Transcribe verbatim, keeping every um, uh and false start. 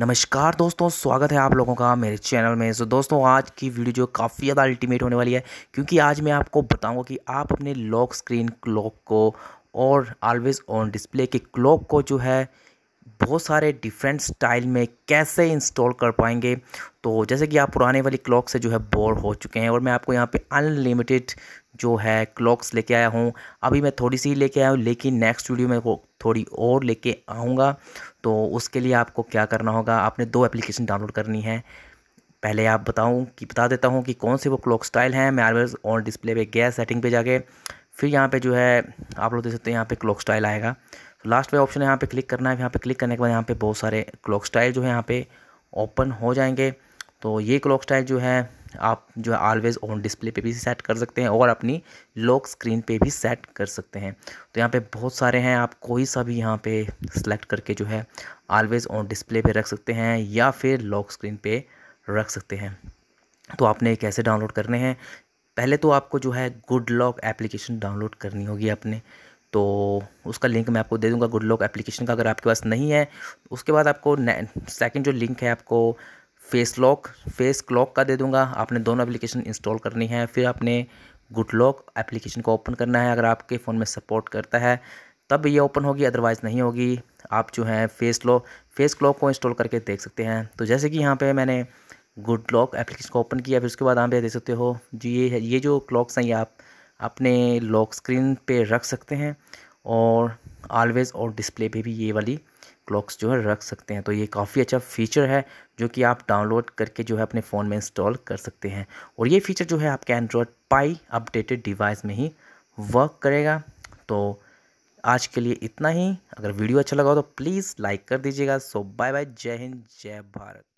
नमस्कार दोस्तों, स्वागत है आप लोगों का मेरे चैनल में। सो दोस्तों, आज की वीडियो जो काफ़ी ज़्यादा अल्टीमेट होने वाली है, क्योंकि आज मैं आपको बताऊंगा कि आप अपने लॉक स्क्रीन क्लॉक को और ऑलवेज़ ऑन डिस्प्ले के क्लॉक को जो है बहुत सारे डिफरेंट स्टाइल में कैसे इंस्टॉल कर पाएंगे। तो जैसे कि आप पुराने वाली क्लॉक से जो है बोर हो चुके हैं और मैं आपको यहाँ पे अनलिमिटेड जो है क्लॉक्स लेके आया हूँ। अभी मैं थोड़ी सी लेके आया हूँ, लेकिन नेक्स्ट वीडियो में वो थोड़ी और लेके आऊँगा। तो उसके लिए आपको क्या करना होगा, आपने दो एप्लीकेशन डाउनलोड करनी है। पहले आप बताऊँ कि बता देता हूँ कि कौन से वो क्लॉक स्टाइल हैं। मैं ऑलवेज ऑन डिस्प्ले पे गया, सेटिंग पे जाके फिर यहाँ पे जो है आप लोग देख सकते हैं, यहाँ पे क्लॉक स्टाइल आएगा। लास्ट में ऑप्शन है, यहाँ पे क्लिक करना है। यहाँ पे क्लिक करने के बाद यहाँ पे बहुत सारे क्लॉक स्टाइल जो है यहाँ पे ओपन हो जाएंगे। तो ये क्लॉक स्टाइल जो है आप जो है ऑलवेज़ ऑन डिस्प्ले पे भी सेट कर सकते हैं और अपनी लॉक स्क्रीन पे भी सेट कर सकते हैं। तो यहाँ पे बहुत सारे हैं, आप कोई सा भी यहाँ पे सेलेक्ट करके जो है ऑलवेज़ ऑन डिस्प्ले पे रख सकते हैं या फिर लॉक स्क्रीन पे रख सकते हैं। तो आपने कैसे डाउनलोड करने हैं, पहले तो आपको जो है गुड लॉक एप्लीकेशन डाउनलोड करनी होगी अपने। तो उसका लिंक मैं आपको दे दूंगा गुड लॉक एप्लीकेशन का, अगर आपके पास नहीं है। उसके बाद आपको सेकंड जो लिंक है आपको फेस लॉक फेस क्लॉक का दे दूंगा। आपने दोनों एप्लीकेशन इंस्टॉल करनी है, फिर आपने गुड लॉक एप्लीकेशन को ओपन करना है। अगर आपके फ़ोन में सपोर्ट करता है तब ये ओपन होगी, अदरवाइज़ नहीं होगी। आप जो है फेस लॉक फेस क्लॉक को इंस्टॉल करके देख सकते हैं। तो जैसे कि यहाँ पे मैंने गुड लॉक एप्लीकेशन को ओपन किया, फिर उसके बाद यहाँ पे देख सकते हो जी, ये है ये जो क्लॉक्स हैं ये आप अपने लॉक स्क्रीन पे रख सकते हैं और ऑलवेज़ और डिस्प्ले पे भी ये वाली क्लॉक्स जो है रख सकते हैं। तो ये काफ़ी अच्छा फीचर है जो कि आप डाउनलोड करके जो है अपने फ़ोन में इंस्टॉल कर सकते हैं। और ये फीचर जो है आपके एंड्रॉयड पाई अपडेटेड डिवाइस में ही वर्क करेगा। तो आज के लिए इतना ही। अगर वीडियो अच्छा लगा हो तो प्लीज़ लाइक कर दीजिएगा। सो बाय बाय, जय हिंद, जय भारत।